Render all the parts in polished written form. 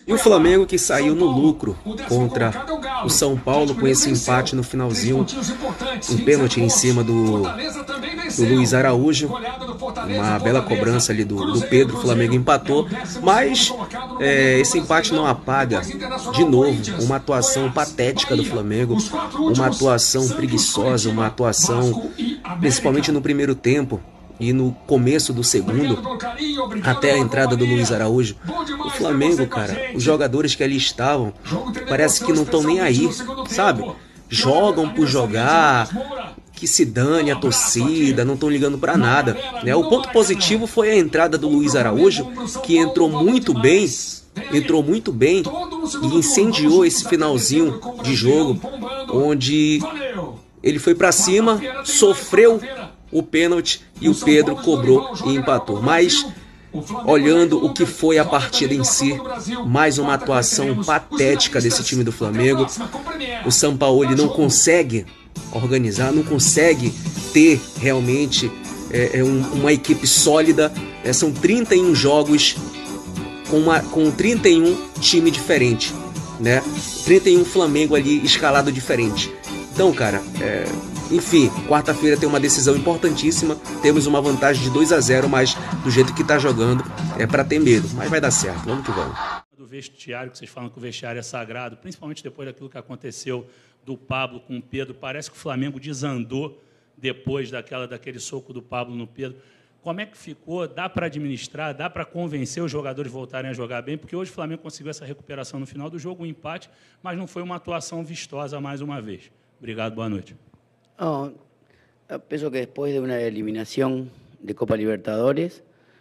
E o Flamengo que saiu no lucro contra o São Paulo com esse empate no finalzinho, um pênalti em cima do Luiz Araújo, uma bela cobrança ali do Pedro, o Flamengo empatou, mas esse empate não apaga de novo uma atuação patética do Flamengo, uma atuação preguiçosa, uma atuação principalmente no primeiro tempo e no começo do segundo, até a entrada do Luiz Araújo. O Flamengo, cara, os jogadores que ali estavam, parece que não estão nem aí, sabe? Jogam por jogar, que se dane a torcida, não estão ligando para nada, né? O ponto positivo foi a entrada do Luiz Araújo, que entrou muito bem e incendiou esse finalzinho de jogo, onde ele foi para cima, sofreu o pênalti e o Pedro cobrou e empatou. Mas, olhando o que foi a partida em si, mais uma atuação patética desse time do Flamengo. O Sampaoli não consegue organizar, não consegue ter realmente uma equipe sólida. São 31 jogos com 31 time diferente, né? 31 Flamengo ali escalado diferente. Então, cara, enfim, quarta-feira tem uma decisão importantíssima. Temos uma vantagem de 2-0, mas do jeito que tá jogando é para ter medo. Mas vai dar certo, vamos que vamos. Do vestiário, que vocês falam que o vestiário é sagrado, principalmente depois daquilo que aconteceu do Pablo com o Pedro, parece que o Flamengo desandou depois daquele soco do Pablo no Pedro. Como é que ficou? Dá para administrar? Dá para convencer os jogadores a voltarem a jogar bem? Porque hoje o Flamengo conseguiu essa recuperação no final do jogo, um empate, mas não foi uma atuação vistosa mais uma vez. Obrigado, boa noite. No, pienso que después de una eliminación de Copa Libertadores,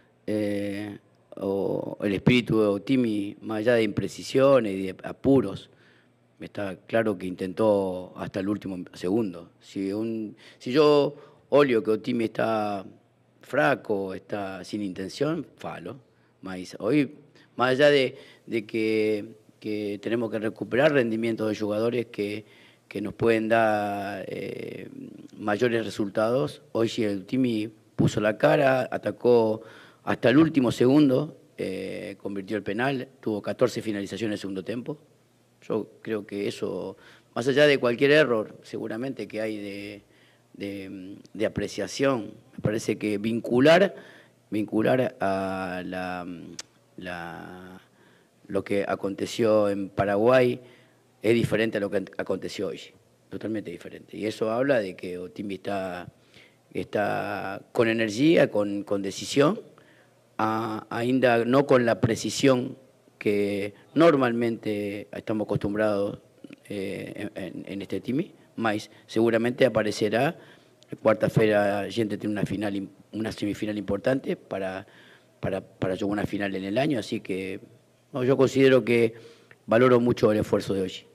o el espíritu de Otimi, más allá de imprecisiones y de apuros, está claro que intentó hasta el último segundo. Si yo olio que Otimi está fraco, está sin intención, falo. Mas hoy, más allá de que tenemos que recuperar rendimientos de jugadores que nos pueden dar mayores resultados. Hoy sí el Timi puso la cara, atacó hasta el último segundo, convirtió el penal, tuvo 14 finalizaciones en el segundo tiempo. Yo creo que eso, más allá de cualquier error seguramente que hay de apreciación, me parece que vincular a lo que aconteció en Paraguay es diferente a lo que aconteció hoy, totalmente diferente. Y eso habla de que Otimi está con energía, con decisión, ainda no con la precisión que normalmente estamos acostumbrados en este time, mas seguramente aparecerá. Cuarta-feira a gente tiene una semifinal importante para jugar una final en el año, así que no, yo considero que valoro mucho el esfuerzo de hoy.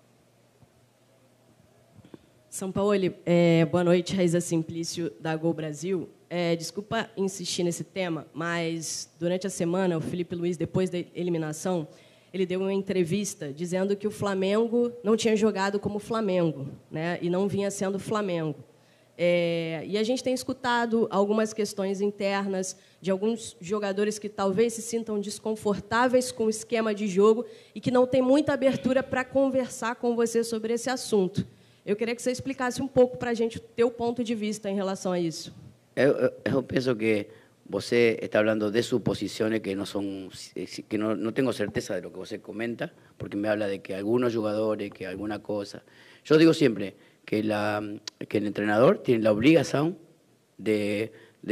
Sampaoli, boa noite, Raiza Simplício, da Gol Brasil. Desculpa insistir nesse tema, mas durante a semana, o Felipe Luiz, depois da eliminação, ele deu uma entrevista dizendo que o Flamengo não tinha jogado como Flamengo, né, e não vinha sendo Flamengo. E a gente tem escutado algumas questões internas de alguns jogadores que talvez se sintam desconfortáveis com o esquema de jogo e que não têm muita abertura para conversar com você sobre esse assunto. Eu queria que você explicasse um pouco para a gente o teu ponto de vista em relação a isso. Eu penso que você está hablando de suposiciones que no tengo certeza de lo que você comenta, porque me habla de que algunos jugadores, que alguna cosa. Yo digo siempre que el entrenador tiene la obligación de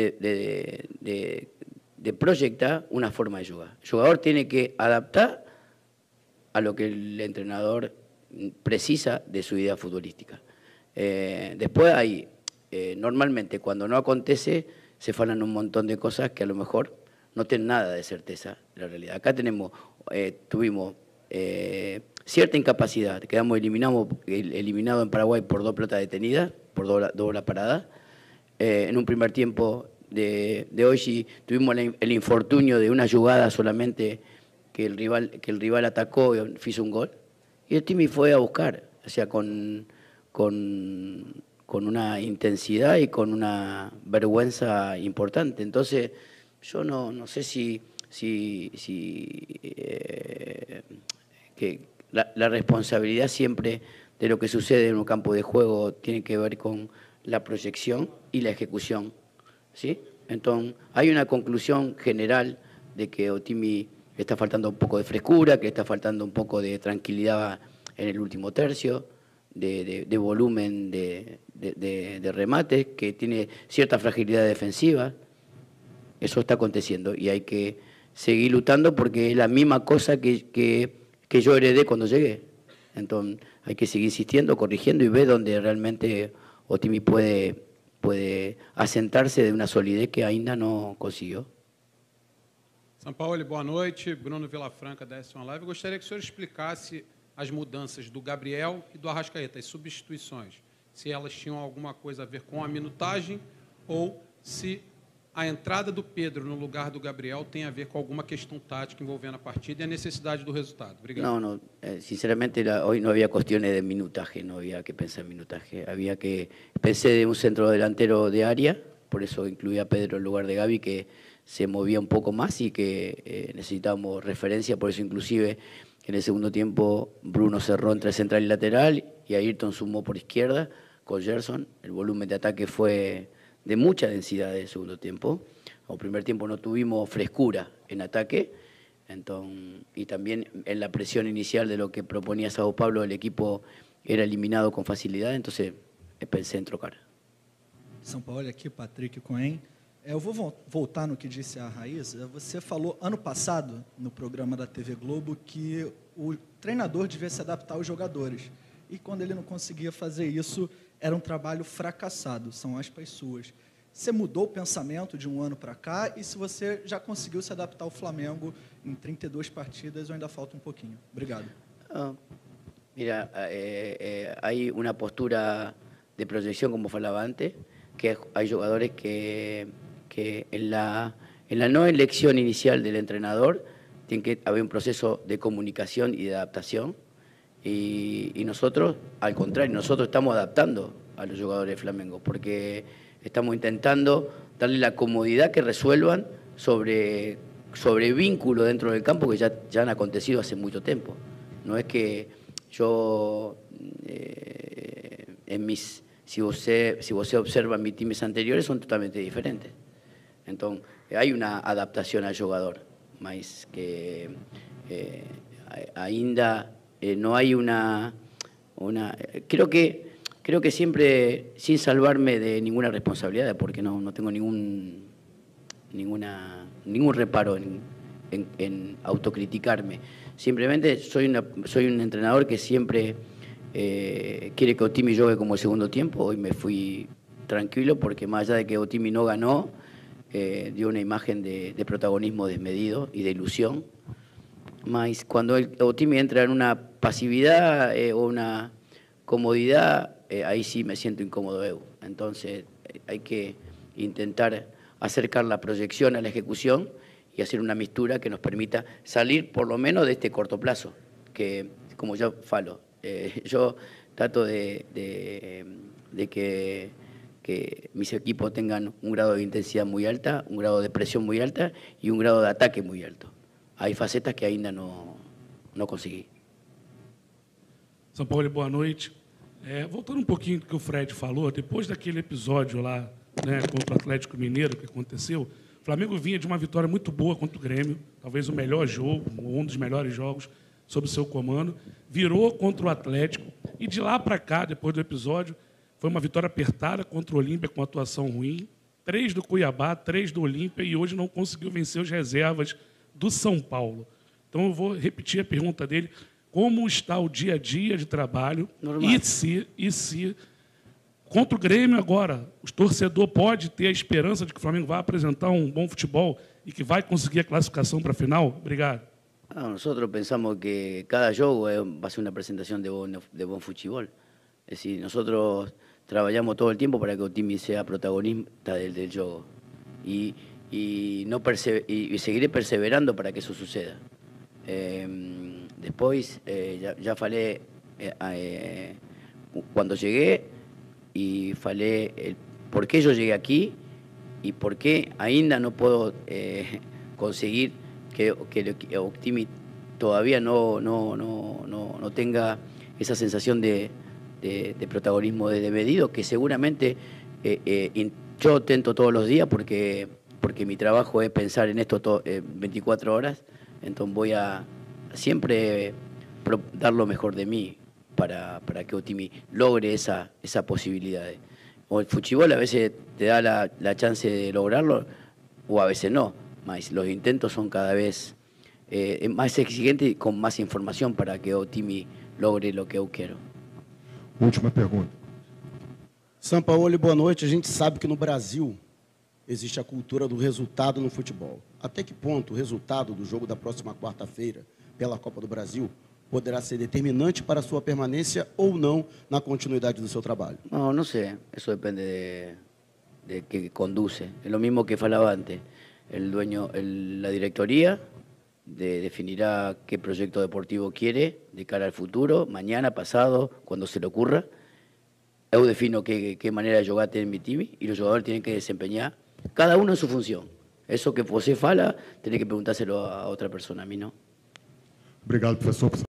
proyectar una forma de jugar. El jugador tiene que adaptar a lo que el entrenador precisa de su idea futbolística. Después hay, normalmente cuando no acontece, se falan un montón de cosas que a lo mejor no tienen nada de certeza de la realidad. Acá tuvimos cierta incapacidad, quedamos eliminados en Paraguay por 2 pelotas detenidas, por doble parada. En un primer tiempo de hoy sí tuvimos el infortunio de una jugada solamente que el rival atacó y hizo un gol. Y el Timi fue a buscar, o sea, con una intensidad y con una vergüenza importante. Entonces, yo no sé si que la responsabilidad siempre de lo que sucede en un campo de juego tiene que ver con la proyección y la ejecución, ¿sí? Entonces, hay una conclusión general de que Otimi le está faltando un poco de frescura, que le está faltando un poco de tranquilidad en el último tercio, de volumen de remates, que tiene cierta fragilidad defensiva. Eso está aconteciendo y hay que seguir luchando porque es la misma cosa que yo heredé cuando llegué. Entonces hay que seguir insistiendo, corrigiendo y ver dónde realmente Otimi puede asentarse de una solidez que ainda no consiguió. São Paulo, boa noite. Bruno Vilafranca, da S1 Live. Eu gostaria que o senhor explicasse as mudanças do Gabriel e do Arrascaeta, as substituições, se elas tinham alguma coisa a ver com a minutagem ou se a entrada do Pedro no lugar do Gabriel tem a ver com alguma questão tática envolvendo a partida e a necessidade do resultado. Obrigado. No, sinceramente hoy no había cuestiones de minutaje, no había que pensar en minutaje. Pensé de un centro delantero de área, por eso incluí a Pedro en lugar de Gaby, que se movía un poco más y que necesitábamos referencia, por eso inclusive en el segundo tiempo Bruno cerró entre central y lateral y Ayrton sumó por izquierda con Gerson. El volumen de ataque fue de mucha densidad en el segundo tiempo. En el primer tiempo no tuvimos frescura en ataque, entonces, y también en la presión inicial de lo que proponía Sao Paulo, el equipo era eliminado con facilidad, entonces pensé en trocar. São Paulo, aqui Patrick Cohen. Eu vou voltar no que disse a Raíssa. Você falou ano passado, no programa da TV Globo, que o treinador devia se adaptar aos jogadores. E quando ele não conseguia fazer isso, era um trabalho fracassado, são aspas suas. Você mudou o pensamento de um ano para cá e se você já conseguiu se adaptar ao Flamengo em 32 partidas ou ainda falta um pouquinho? Obrigado. Mira, hay una postura de proyección, como falaba antes, que hay jugadores que en la no elección inicial del entrenador tiene que haber un proceso de comunicación y de adaptación. Y nosotros, al contrario, nosotros estamos adaptando a los jugadores de Flamengo porque estamos intentando darle la comodidad que resuelvan sobre vínculos dentro del campo que ya han acontecido hace mucho tiempo. No es que yo, si usted observa mis teams anteriores, son totalmente diferentes. Entonces, hay una adaptación al jugador, más que ainda no hay una creo que siempre, sin salvarme de ninguna responsabilidad, porque no tengo ningún reparo en autocriticarme. Simplemente soy un entrenador que siempre quiere que Otimi juegue como el segundo tiempo. Hoy me fui tranquilo porque más allá de que Otimi no ganó, dio una imagen de protagonismo desmedido y de ilusión. Mas cuando Otimi entra en una pasividad o una comodidad, ahí sí me siento incómodo yo. Entonces hay que intentar acercar la proyección a la ejecución y hacer una mistura que nos permita salir por lo menos de este corto plazo, que como yo falo, yo trato de que mis equipos tengan un grado de intensidad muy alta, un grado de presión muy alta y un grado de ataque muy alto. Hay facetas que ainda não consegui. São Paulo, boa noite. Voltando um pouquinho do que o Fred falou, depois daquele episódio lá, né, contra o Atlético Mineiro que aconteceu, o Flamengo vinha de uma vitória muito boa contra o Grêmio, talvez o melhor jogo, um dos melhores jogos sob o seu comando, virou contra o Atlético e de lá para cá, depois do episódio, foi uma vitória apertada contra o Olímpia com atuação ruim, 3 do Cuiabá, 3 do Olímpia e hoje não conseguiu vencer os reservas do São Paulo. Então eu vou repetir a pergunta dele, como está o dia a dia de trabalho e se contra o Grêmio agora, o torcedor pode ter a esperança de que o Flamengo vai apresentar um bom futebol e que vai conseguir a classificação para a final? Obrigado. Nosotros pensamos que cada jogo va a ser una presentación de buen fútbol. Es decir, nosotros trabajamos todo el tiempo para que Otimi sea protagonista del juego y seguiré perseverando para que eso suceda. Después, ya falé cuando llegué y falé por qué yo llegué aquí y por qué ainda no puedo conseguir que Otimi todavía no tenga esa sensación de protagonismo desde medido, que seguramente yo intento todos los días porque mi trabajo es pensar en esto 24 horas, entonces voy a siempre dar lo mejor de mí para que Otimi logre esa posibilidad. O el fútbol a veces te da la chance de lograrlo o a veces no, mas los intentos son cada vez más exigentes y con más información para que Otimi logre lo que eu quero. Última pergunta. Sampaoli, boa noite. A gente sabe que no Brasil existe a cultura do resultado no futebol. Até que ponto o resultado do jogo da próxima quarta-feira pela Copa do Brasil poderá ser determinante para a sua permanência ou não na continuidade do seu trabalho? No sé. Eso depende de que conduce. Es lo mismo que falaba antes. El dueño, la directoría definirá qué proyecto deportivo quiere de cara al futuro, mañana, pasado, cuando se le ocurra. Yo defino qué manera de jugar tiene mi time y los jugadores tienen que desempeñar cada uno en su función. Eso que você fala, tiene que preguntárselo a otra persona, a mí no. Obrigado, professor.